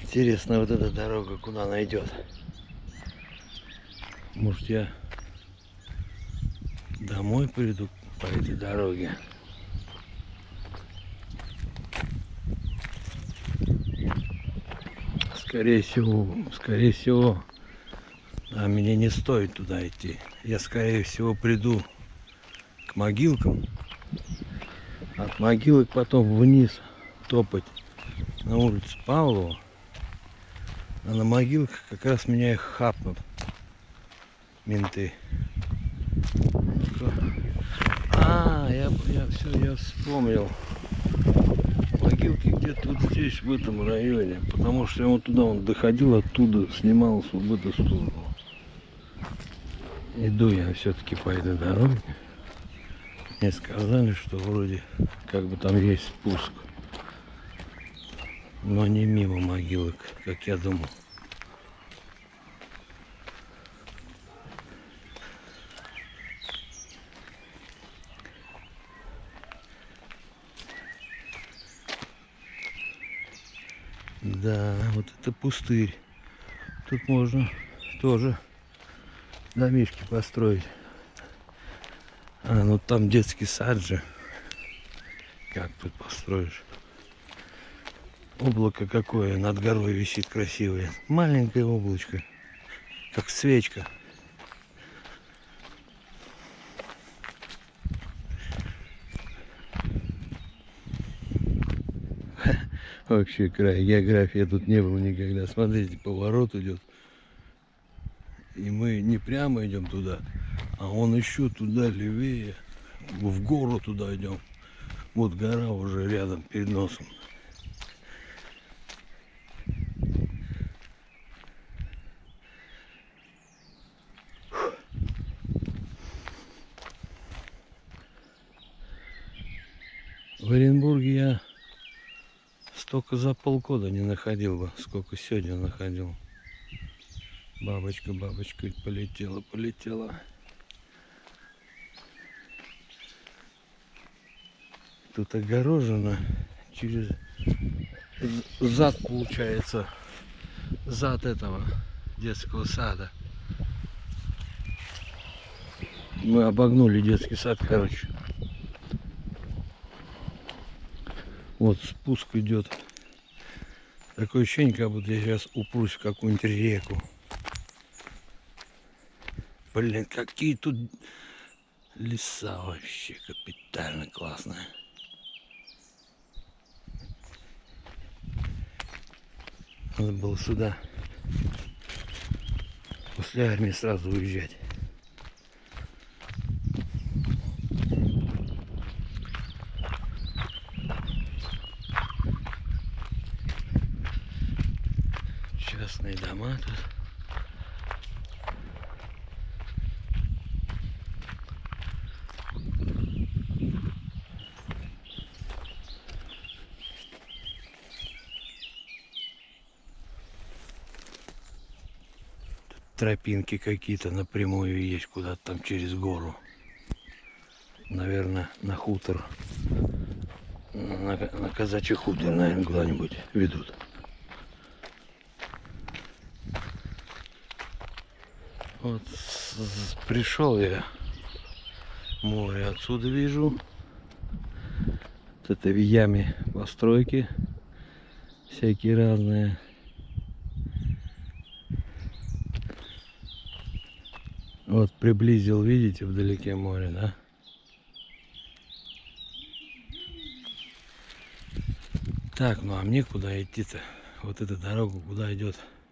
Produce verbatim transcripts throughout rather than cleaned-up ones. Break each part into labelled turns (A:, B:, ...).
A: Интересно, вот эта дорога куда она идет? Может, я домой приду по этой дороге? Скорее всего, скорее всего, а мне не стоит туда идти. Я, скорее всего, приду к могилкам. От могилок потом вниз топать на улицу Павлова. А на могилках как раз меня их хапнут менты. А, я, я все, я вспомнил. Могилки где-то вот здесь, в этом районе. Потому что я вот туда он доходил, оттуда снимался в эту сторону. Иду я все-таки по этой дороге. Мне сказали, что вроде как бы там есть спуск. Но не мимо могилок, как я думал. Да, вот это пустырь. Тут можно тоже домишки построить. А, ну там детский сад же. Как тут построишь? Облако какое над горой висит красивое. Маленькое облачко. Как свечка. Вообще край географии. Я тут не был никогда. Смотрите, поворот идет. И мы не прямо идем туда, а он еще туда левее. В гору туда идем. Вот гора уже рядом перед носом. В Оренбурге я столько за полгода не находил бы, сколько сегодня находил. Бабочка, бабочка полетела, полетела. Тут огорожено через зад, получается, зад этого детского сада. Мы обогнули детский сад, короче. Вот спуск идет. Такое ощущение, как будто я сейчас упрусь в какую-нибудь реку. Блин, какие тут леса вообще капитально классные. Надо было сюда после армии сразу уезжать. Частные дома тут. Тропинки какие-то напрямую есть куда-то там через гору. Наверное, на хутор. На, на казачий хутор, наверное, куда-нибудь ведут. Вот пришел я. Море отсюда вижу. Вот это в яме постройки. Всякие разные. Вот приблизил, видите, вдалеке море, да? Так, ну а мне куда идти-то? Вот эта дорога куда идет?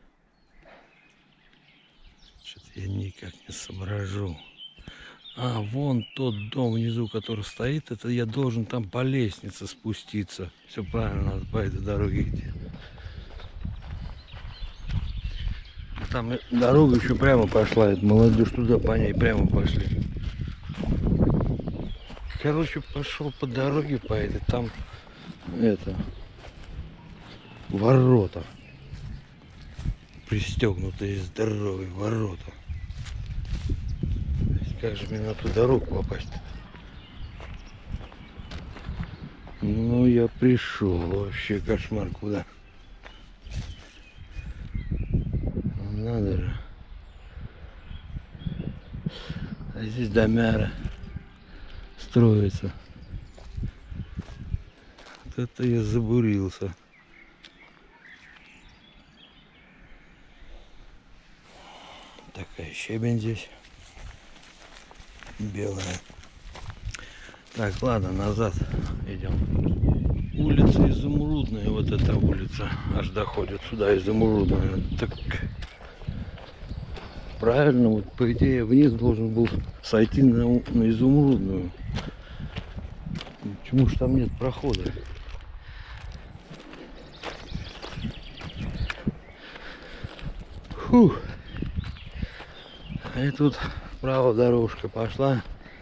A: Что-то я никак не соображу. А, вон тот дом внизу, который стоит, это я должен там по лестнице спуститься. Все правильно, надо по этой дороге идти. Там дорога еще прямо пошла, это молодежь туда по ней прямо пошли. Короче, пошел по дороге по этой, там это ворота. Пристегнутые здоровые ворота. Как же мне на ту дорогу попасть? Ну, я пришел. Вообще кошмар, куда? надо же. А здесь домяра строится. Вот это я забурился. Такая щебень здесь. Белая. Так, ладно, назад идем. Улица Изумрудная, вот эта улица аж доходит сюда, Изумрудная. Так правильно, вот по идее вниз должен был сойти на, на Изумрудную. Почему ж там нет прохода? Фух. И тут вправо дорожка пошла.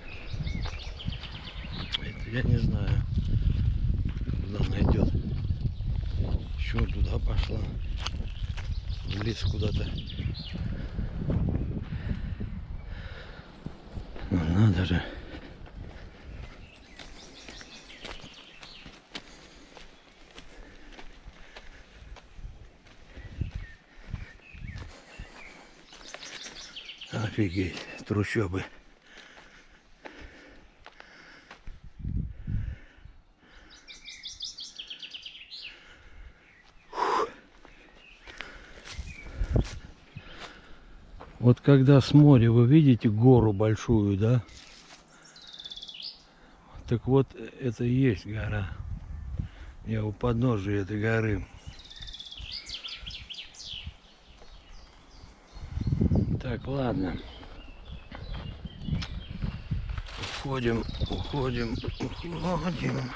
A: Это я не знаю, куда она идет. Еще туда пошла. В лес куда-то. Ну надо же. Офигеть, трущобы. Вот когда с моря вы видите гору большую, да? Так вот, это и есть гора. Я у подножия этой горы. Так, ладно. Уходим, уходим, уходим.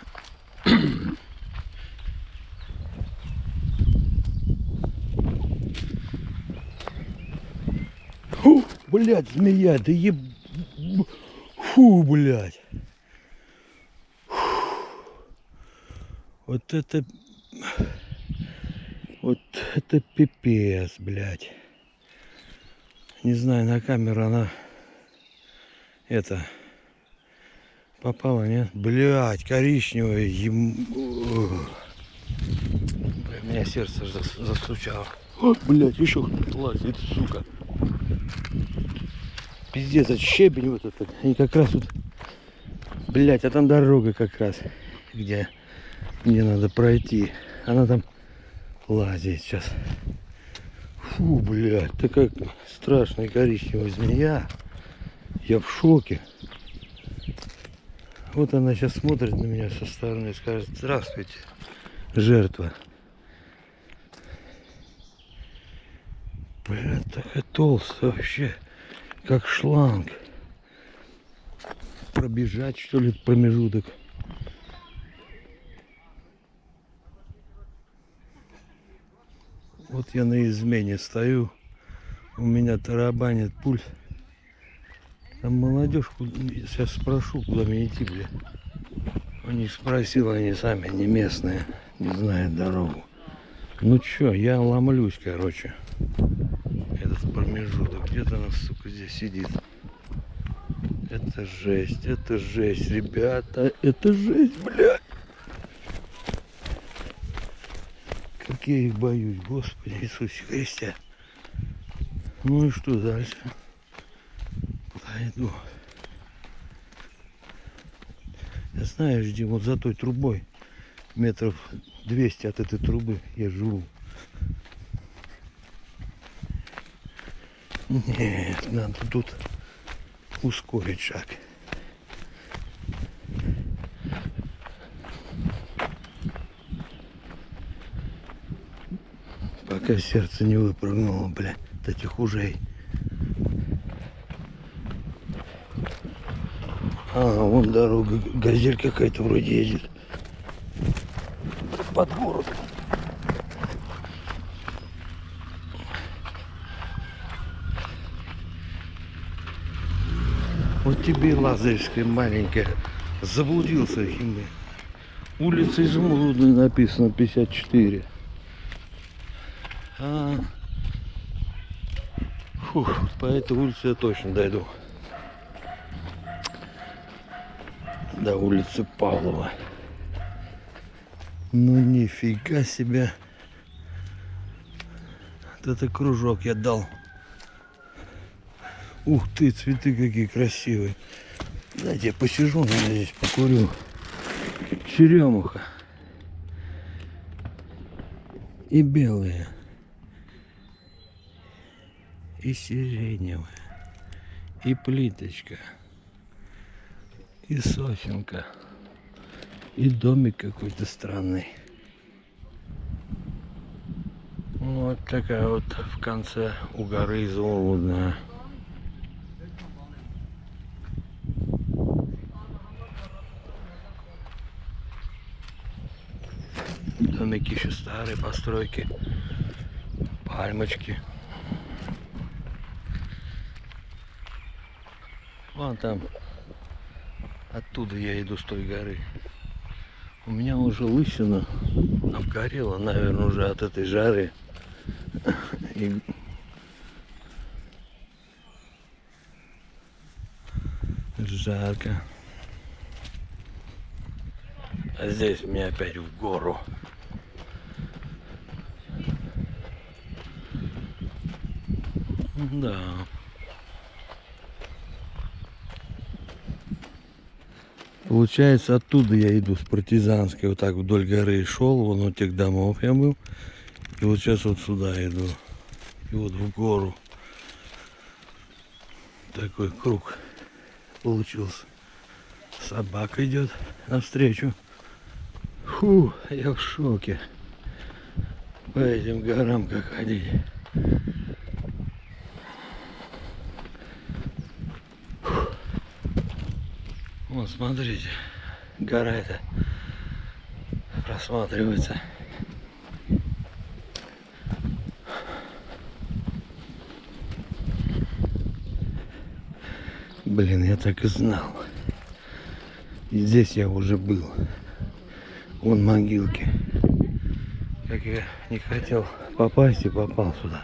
A: Фу, блядь, змея, да еб... Фу, блядь. Вот это... Вот это пипец, блядь. Не знаю, на камеру она... Это... Попала, нет? Блядь, коричневая. Ем... У меня сердце застучало. О, блядь, еще кто-то лазит, сука. Пиздец, это щебень вот этот. И как раз вот... Блядь, а там дорога как раз. Где мне надо пройти. Она там лазит сейчас. Фу, блядь, такая страшная коричневая змея. Я в шоке. Вот она сейчас смотрит на меня со стороны и скажет: здравствуйте, жертва. Блядь, такая толстая вообще, как шланг. Пробежать, что ли, промежуток. Вот я на измене стою, у меня тарабанит пульс. Там молодежь, сейчас спрошу, куда мне идти, бля. Они спросили, они сами не местные, не знают дорогу. Ну чё, я ломлюсь, короче. Этот промежуток, где-то она, сука, здесь сидит. Это жесть, это жесть, ребята, это жесть, блядь. Как я их боюсь, Господи Иисусе Христе. Ну и что дальше? Пойду. Я знаю, где вот за той трубой, метров двести от этой трубы я живу. Нет, надо тут ускорить шаг. Пока сердце не выпрыгнуло, бля, от этих ужей. А, вон дорога, газель какая-то вроде едет. Под город. Вот тебе Лазаревская маленькая. Заблудился химия. Улица Изумрудная написано пятьдесят четыре. А, фух, по этой улице я точно дойду. До улицы Павлова. Ну нифига себе. Вот это кружок я дал. Ух ты, цветы какие красивые. Дайте я посижу, наверное, здесь покурю. Черемуха. И белые. И сиреневая. И плиточка. И сосенка. И домик какой-то странный. Вот такая вот в конце у горы изумрудная. Домики еще старые постройки. Пальмочки. Вон там. Оттуда я иду с той горы. У меня уже лысина обгорела, наверное, уже от этой жары. И... жарко. А здесь мне опять в гору. Да. Получается, оттуда я иду с Партизанской, вот так вдоль горы шел, вон у тех домов я был. И вот сейчас вот сюда иду. И вот в гору. Такой круг получился. Собака идет навстречу. Фу, я в шоке. По этим горам как ходить. Фу. Вот смотрите, гора эта просматривается. Блин, я так и знал. И здесь я уже был. Вон могилки. Как я не хотел попасть и попал сюда.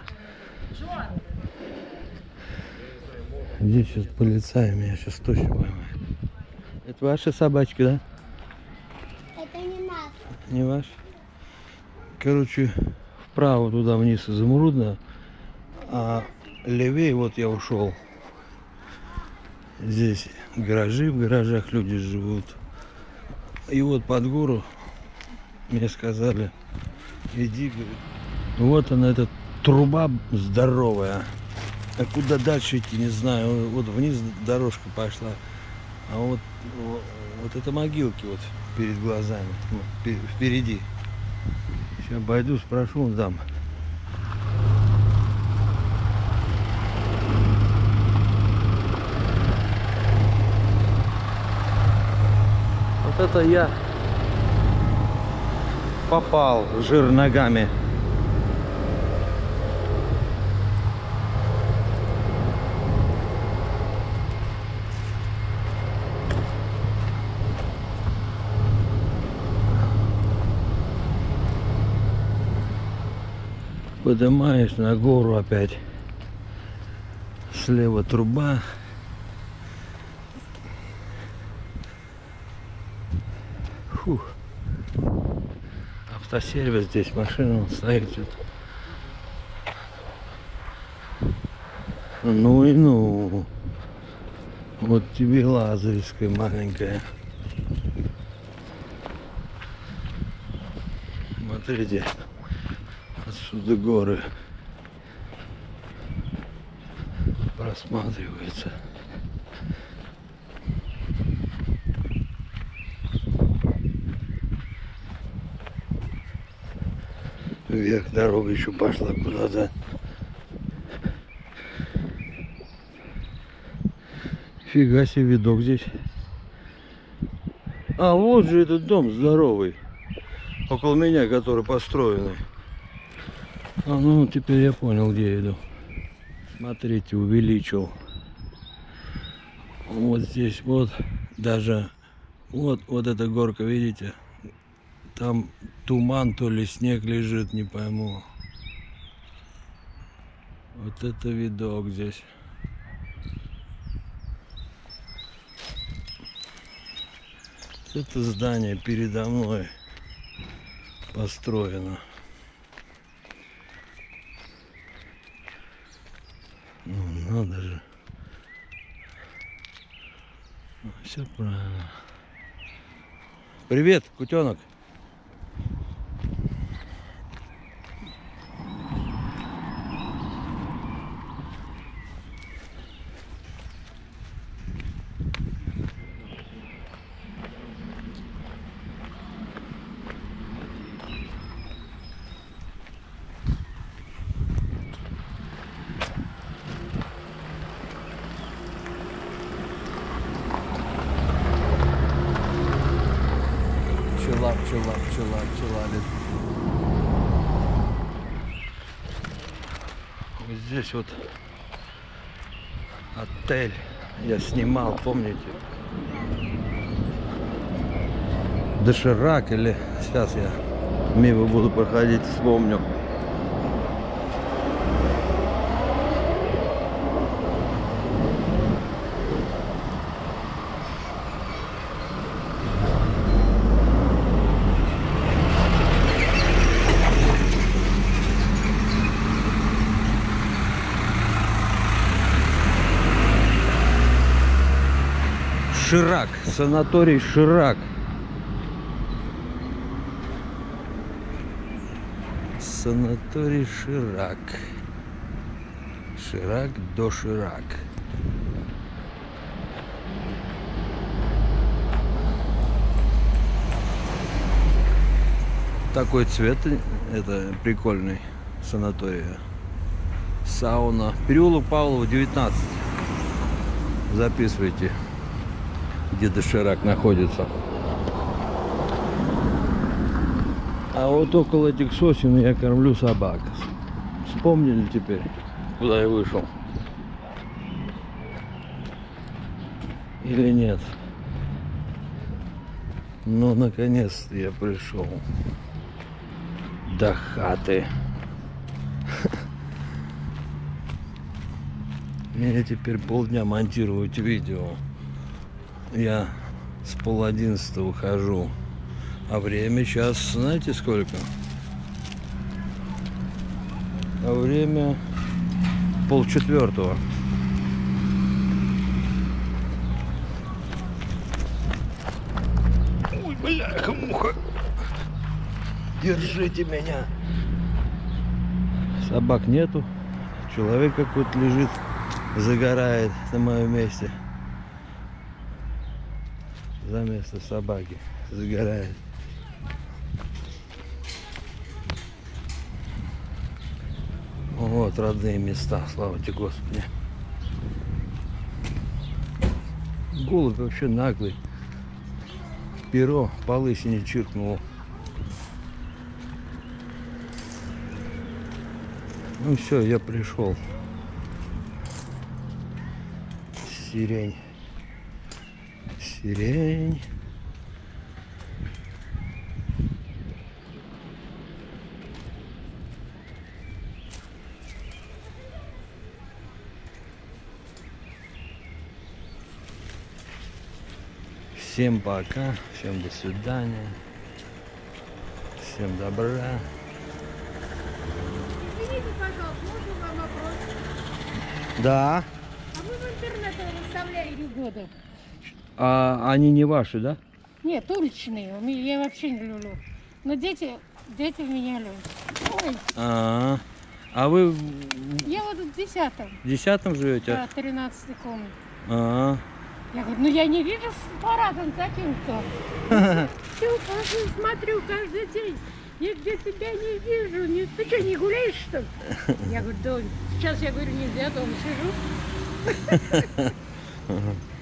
A: Здесь сейчас полицай меня сейчас точно поймает. Это ваша собачка, да?
B: Это не наша.
A: Не ваш? Короче, вправо туда вниз изумрудно, а левее вот я ушел. Здесь гаражи, в гаражах люди живут. И вот под гору мне сказали, иди, говорит. Вот она, эта труба здоровая. А куда дальше идти, не знаю. Вот вниз дорожка пошла. А вот, вот, вот это могилки вот перед глазами, впереди. Сейчас обойду, спрошу, он дам. Вот это я попал в жир ногами. Поднимаешь на гору опять. Слева труба. Фух. Автосервис здесь, машина стоит. Ну и ну. Вот тебе Лазаревская маленькая. Смотрите. Отсюда горы просматриваются. Вверх дорога еще пошла куда-то. Фига себе видок здесь. А вот же этот дом здоровый. Около меня, который построенный. А ну теперь я понял, где я иду. Смотрите, увеличил. Вот здесь вот даже вот вот эта горка, видите? Там туман, то ли снег лежит, не пойму. Вот это видок здесь. Это здание передо мной построено. Ну, надо же. все правильно. Привет, кутенок. Пчела, пчела, пчела, пчела. Вот здесь вот отель я снимал, помните? Доширак или сейчас я мимо буду проходить, вспомню. Ширак, санаторий Ширак. Санаторий Ширак. Ширак до Ширак. Такой цвет, это прикольный санаторий. Сауна. Переулок Павлова, девятнадцать. Записывайте, где Доширак находится. А вот около этих сосен я кормлю собак. Вспомнили теперь, куда я вышел? Или нет? Ну, наконец-то я пришел до хаты. Я теперь полдня монтирую видео. Я с пол одиннадцатого выхожу. А время сейчас, знаете сколько? А время полчетвертого. Ой, бляха-муха. Держите меня. Собак нету. Человек какой-то лежит, загорает на моем месте. За место собаки загорает. Вот родные места, слава тебе, Господи. Голубь вообще наглый. Перо по лысине чиркнуло. Ну все, я пришел. Сирень. Сирень. Всем пока, всем до свидания, всем добра.
B: Извините, пожалуйста, можно вам вопрос?
A: Да.
B: А вы в интернете выставляете годы?
A: А они не ваши, да?
B: Нет, уличные. У меня- Я вообще не люблю. Но дети, дети меня любят. Ой,
A: А, а вы в
B: я вот в десятом,
A: десятом живете?
B: да, тринадцатой комнате.
A: А,
B: Я говорю, ну я не вижу с парадом таким-то. Все, каждый смотрю каждый день. Нигде тебя не вижу. Не- Ты что, не гуляешь, что ли? Я говорю, да, сейчас я говорю, нельзя, дома сижу.